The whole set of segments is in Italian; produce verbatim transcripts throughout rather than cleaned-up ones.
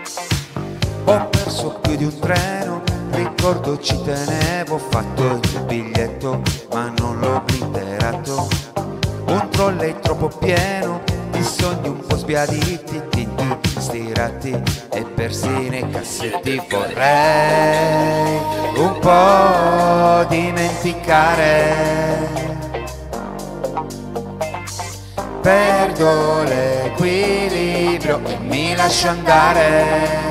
Ho perso più di un treno, ricordo ci tenevo, ho fatto il biglietto ma non l'ho obliterato. Un trolley troppo pieno di sogni un po' sbiaditi, tinti stirati e persino i cassetti. Vorrei un po' dimenticare, perdo l'equilibrio e mi lascio andare.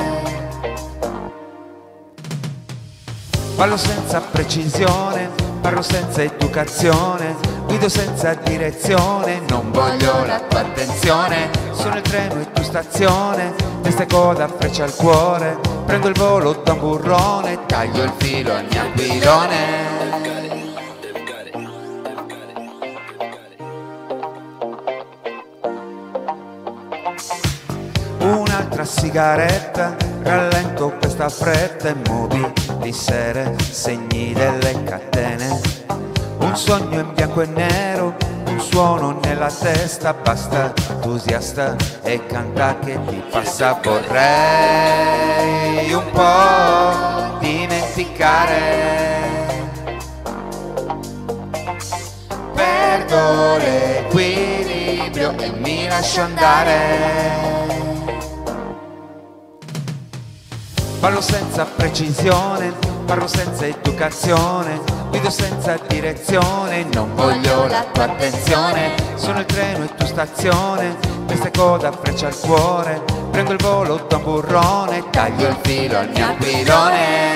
Parlo senza precisione, parlo senza educazione, guido senza direzione, non voglio la tua attenzione. Sono il treno e tu stazione, testa e coda, freccia al cuore, prendo il volo da un burrone, taglio il filo al mio aquilone. Un'altra sigaretta, rallento questa fretta e mobilisere segni delle catene. Un sogno in bianco e nero, un suono nella testa, basta entusiasta e canta che ti passa. Vorrei un po' dimenticare, perdo l'equilibrio e mi lascio andare. Parlo senza precisione, parlo senza educazione, guido senza direzione, non voglio la tua attenzione. Sono il treno e tu stazione, testa e coda, freccia al cuore, prendo il volo da un burrone, taglio il filo al mio aquilone.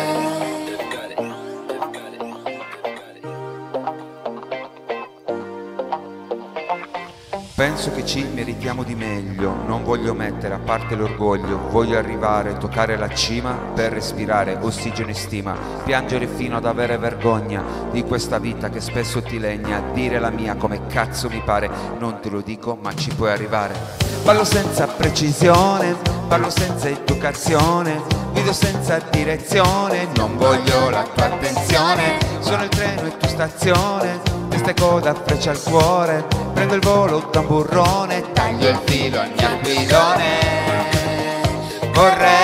Penso che ci meritiamo di meglio, non voglio mettere a parte l'orgoglio, voglio arrivare, toccare la cima per respirare ossigeno e stima, piangere fino ad avere vergogna di questa vita che spesso ti legna, dire la mia come cazzo mi pare, non te lo dico ma ci puoi arrivare. Parlo senza precisione, parlo senza educazione, guido senza direzione, non voglio la tua attenzione, sono il treno e tu stazione, testa e coda, freccia al cuore, prendo il volo da un burrone, taglio il filo al mio aquilone. Vorrei